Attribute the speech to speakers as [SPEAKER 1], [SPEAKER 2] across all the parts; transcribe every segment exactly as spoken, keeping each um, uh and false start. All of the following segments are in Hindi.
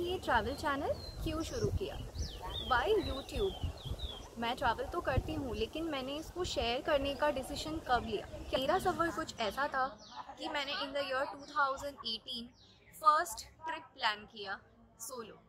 [SPEAKER 1] ये ट्रैवल चैनल क्यों शुरू किया? Y YouTube? मैं ट्रैवल तो करती हूँ, लेकिन मैंने इसको शेयर करने का डिसीजन कब लिया? मेरा सफ़र कुछ ऐसा था कि मैंने in the year two thousand eighteen first trip plan किया सोलो।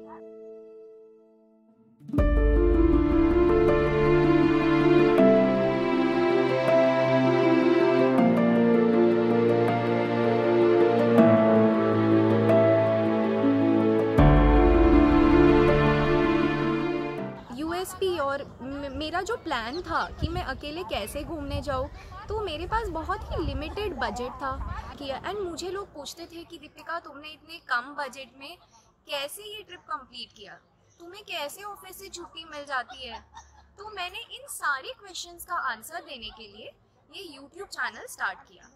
[SPEAKER 1] यूएसपी और मेरा जो प्लान था कि मैं अकेले कैसे घूमने जाऊँ, तो मेरे पास बहुत ही लिमिटेड बजट था किया। एंड मुझे लोग पूछते थे कि दीपिका, तुमने इतने कम बजट में कैसे ये ट्रिप कंप्लीट किया, तुम्हें कैसे ऑफिस से छुट्टी मिल जाती है? तो मैंने इन सारे क्वेश्चंस का आंसर देने के लिए ये यूट्यूब चैनल स्टार्ट किया।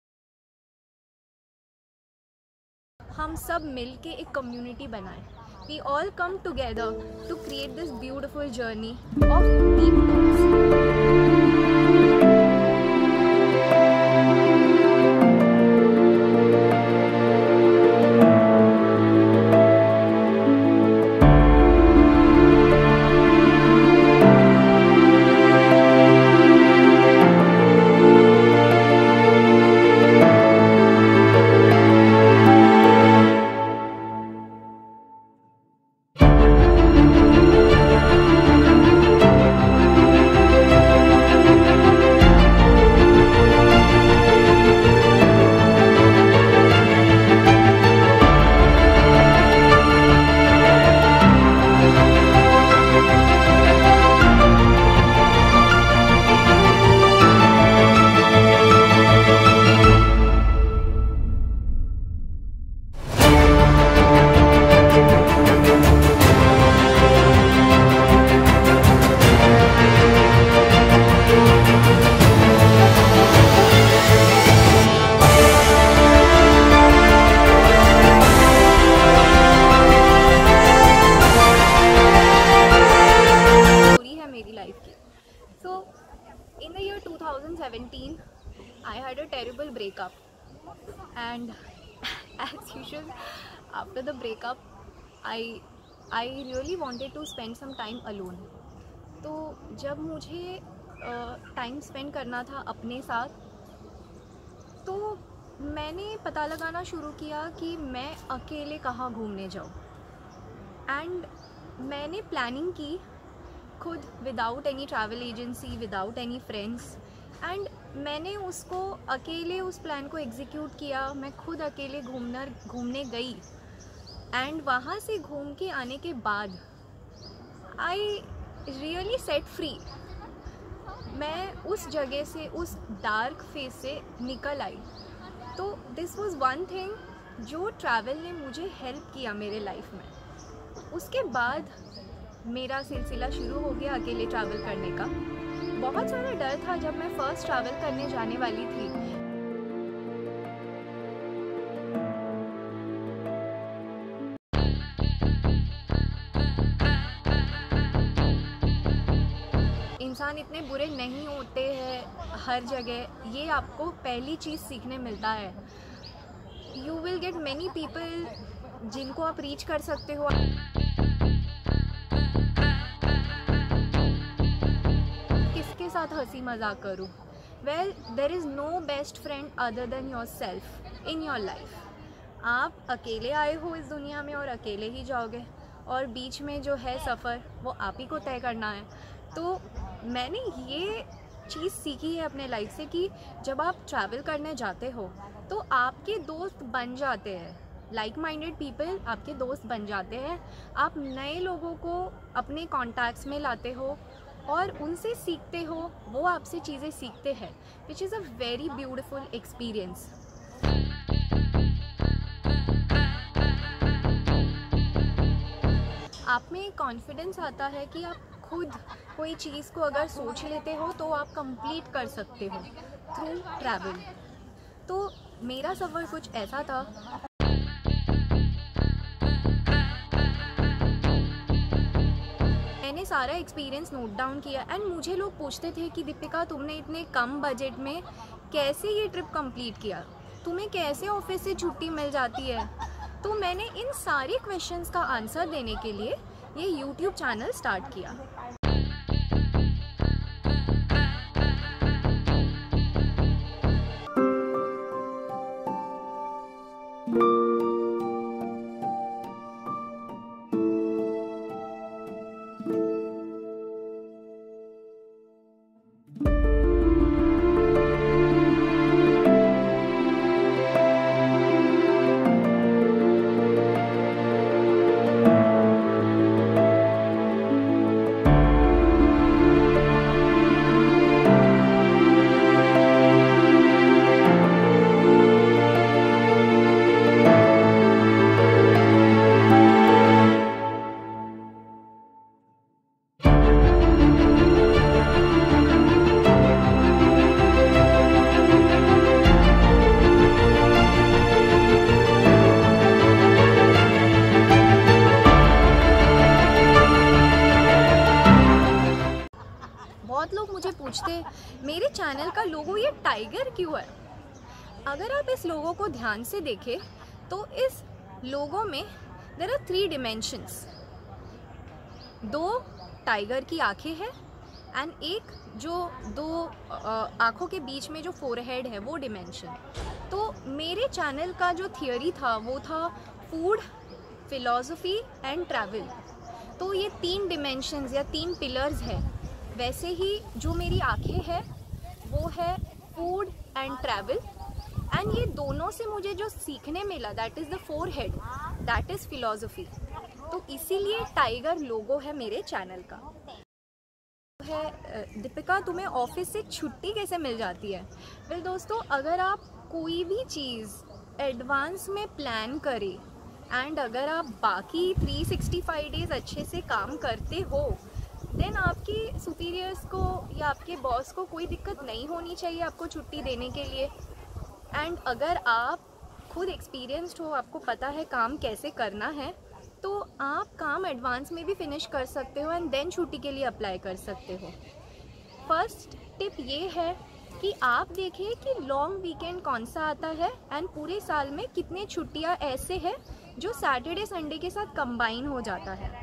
[SPEAKER 1] हम सब मिल के एक कम्युनिटी बनाए। We all come together to create this beautiful journey of deep talks. So, in the year two thousand seventeen, I had a terrible breakup, and as usual, after the breakup, I I really wanted to spend some time alone. तो जब मुझे टाइम uh, स्पेंड करना था अपने साथ, तो मैंने पता लगाना शुरू किया कि मैं अकेले कहाँ घूमने जाऊँ। एंड मैंने प्लानिंग की खुद, without any travel agency, without any friends. And मैंने उसको अकेले उस प्लान को एग्जीक्यूट किया। मैं खुद अकेले घूमना घूमने गई। एंड वहाँ से घूम के आने के बाद आई रियली सेट फ्री। मैं उस जगह से, उस डार्क फेज से निकल आई। तो दिस वाज वन थिंग जो ट्रैवल ने मुझे हेल्प किया मेरे लाइफ में। उसके बाद मेरा सिलसिला शुरू हो गया अकेले ट्रैवल करने का। बहुत सारा डर था जब मैं फ़र्स्ट ट्रैवल करने जाने वाली थी। इंसान इतने बुरे नहीं होते हैं हर जगह, ये आपको पहली चीज़ सीखने मिलता है। You will get many people जिनको आप रीच कर सकते हो। किसके साथ हंसी मजाक करूँ? Well, there is no best friend other than your yourself in your. Life अकेले आए हो इस दुनिया में और अकेले ही जाओगे, और बीच में जो है सफ़र वो आप ही को तय करना है। तो मैंने ये चीज़ सीखी है अपने लाइफ से कि जब आप ट्रैवल करने जाते हो तो आपके दोस्त बन जाते हैं। लाइक माइंडेड पीपल आपके दोस्त बन जाते हैं। आप नए लोगों को अपने कॉन्टैक्ट्स में लाते हो और उनसे सीखते हो, वो आपसे चीज़ें सीखते हैं, which is a very beautiful experience. आप में कॉन्फिडेंस आता है कि आप खुद कोई चीज़ को अगर सोच लेते हो तो आप कंप्लीट कर सकते हो थ्रू ट्रैवल। तो मेरा सफ़र कुछ ऐसा था। मैंने सारा एक्सपीरियंस नोट डाउन किया। एंड मुझे लोग पूछते थे कि दीपिका, तुमने इतने कम बजट में कैसे ये ट्रिप कंप्लीट किया, तुम्हें कैसे ऑफिस से छुट्टी मिल जाती है? तो मैंने इन सारे क्वेश्चंस का आंसर देने के लिए ये यूट्यूब चैनल स्टार्ट किया। बहुत लोग मुझे पूछते मेरे चैनल का लोगो ये टाइगर क्यों है। अगर आप इस लोगो को ध्यान से देखें तो इस लोगो में देयर आर थ्री डिमेंशंस। दो टाइगर की आंखें हैं एंड एक जो दो आँखों के बीच में जो फोरहेड है वो डिमेंशन। तो मेरे चैनल का जो थियोरी था वो था फूड, फिलॉसफी एंड ट्रैवल। तो ये तीन डिमेंशंस या तीन पिलर्स हैं। वैसे ही जो मेरी आंखें हैं वो है फूड एंड ट्रैवल, एंड ये दोनों से मुझे जो सीखने मिला that is the forehead, that is philosophy. तो इसीलिए टाइगर लोगो है मेरे चैनल का। है दीपिका, तुम्हें ऑफिस से छुट्टी कैसे मिल जाती है? वेल दोस्तों, अगर आप कोई भी चीज़ एडवांस में प्लान करें एंड अगर आप बाकी थ्री सिक्सटी फाइव डेज़ अच्छे से काम करते हो देन आपकी सुपीरियर्स को या आपके बॉस को कोई दिक्कत नहीं होनी चाहिए आपको छुट्टी देने के लिए। एंड अगर आप खुद एक्सपीरियंस्ड हो, आपको पता है काम कैसे करना है, तो आप काम एडवांस में भी फिनिश कर सकते हो एंड देन छुट्टी के लिए अप्लाई कर सकते हो। फर्स्ट टिप ये है कि आप देखें कि लॉन्ग वीकेंड कौन सा आता है एंड पूरे साल में कितने छुट्टियां ऐसे हैं जो सैटरडे संडे के साथ कंबाइन हो जाता है।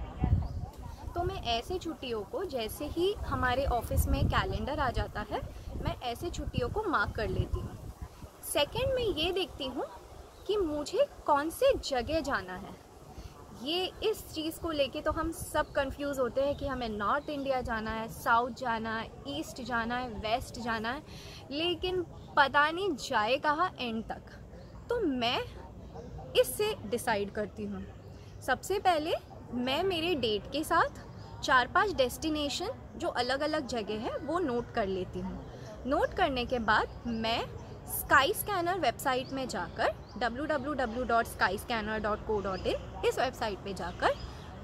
[SPEAKER 1] तो मैं ऐसे छुट्टियों को, जैसे ही हमारे ऑफिस में कैलेंडर आ जाता है, मैं ऐसे छुट्टियों को मार्क कर लेती हूँ। सेकंड, मैं ये देखती हूँ कि मुझे कौन से जगह जाना है। ये इस चीज़ को लेके तो हम सब कंफ्यूज होते हैं कि हमें नॉर्थ इंडिया जाना है, साउथ जाना है, ईस्ट जाना है, वेस्ट जाना है, लेकिन पता नहीं जाए कहाँ एंड तक। तो मैं इससे डिसाइड करती हूँ। सबसे पहले मैं मेरे डेट के साथ चार पांच डेस्टिनेशन जो अलग अलग जगह है वो नोट कर लेती हूँ। नोट करने के बाद मैं स्काई स्कैनर वेबसाइट में जाकर W W W dot skyscanner dot co dot in इस वेबसाइट पे जाकर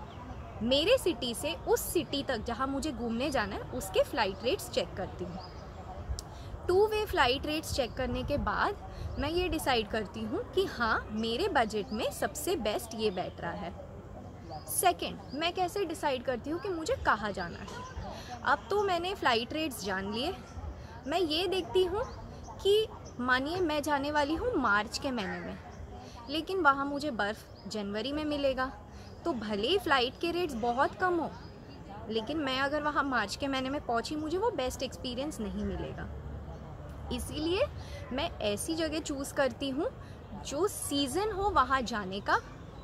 [SPEAKER 1] मेरे सिटी से उस सिटी तक जहाँ मुझे घूमने जाना है उसके फ़्लाइट रेट्स चेक करती हूँ। Two way flight rates check करने के बाद मैं ये डिसाइड करती हूँ कि हाँ, मेरे बजट में सबसे बेस्ट ये बैठ रहा है। सेकंड, मैं कैसे डिसाइड करती हूँ कि मुझे कहाँ जाना है। अब तो मैंने फ़्लाइट रेट्स जान लिए। मैं ये देखती हूँ कि मानिए मैं जाने वाली हूँ मार्च के महीने में, लेकिन वहाँ मुझे बर्फ़ जनवरी में मिलेगा, तो भले ही फ़्लाइट के रेट्स बहुत कम हो, लेकिन मैं अगर वहाँ मार्च के महीने में पहुँची मुझे वो बेस्ट एक्सपीरियंस नहीं मिलेगा। इसीलिए मैं ऐसी जगह चूज़ करती हूँ जो सीज़न हो वहाँ जाने का,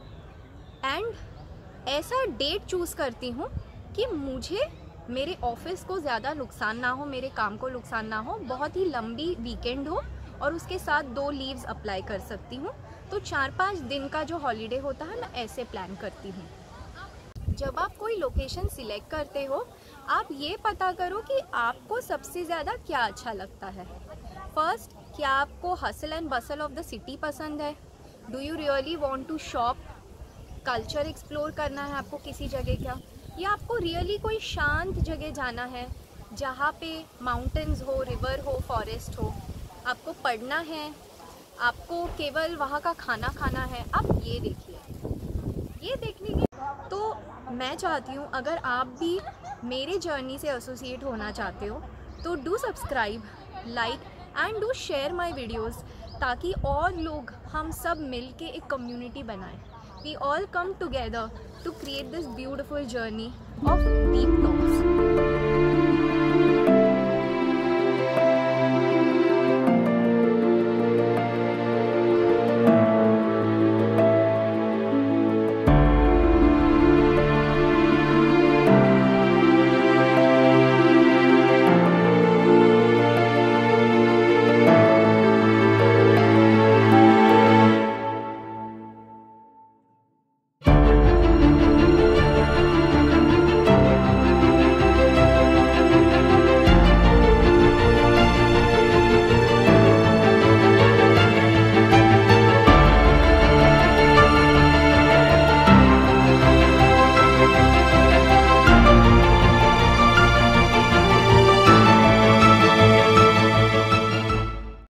[SPEAKER 1] एंड ऐसा डेट चूज़ करती हूँ कि मुझे मेरे ऑफिस को ज़्यादा नुकसान ना हो, मेरे काम को नुकसान ना हो, बहुत ही लंबी वीकेंड हो और उसके साथ दो लीव्स अप्लाई कर सकती हूँ। तो चार पाँच दिन का जो हॉलीडे होता है मैं ऐसे प्लान करती हूँ। जब आप कोई लोकेशन सिलेक्ट करते हो, आप ये पता करो कि आपको सबसे ज़्यादा क्या अच्छा लगता है। फर्स्ट, क्या आपको hustle and bustle of the city पसंद है? Do you really want to shop? Culture explore करना है आपको किसी जगह का, या आपको रियली कोई शांत जगह जाना है जहाँ पे माउंटेन्स हो, रिवर हो, फॉरेस्ट हो? आपको पढ़ना है, आपको केवल वहाँ का खाना खाना है? आप ये देखिए। ये देखने के तो मैं चाहती हूँ अगर आप भी मेरे जर्नी से एसोसिएट होना चाहते हो तो do subscribe, like and do share my videos ताकि और लोग हम सब मिल के एक कम्युनिटी बनाएं. We all come together to create this beautiful journey of deep talks.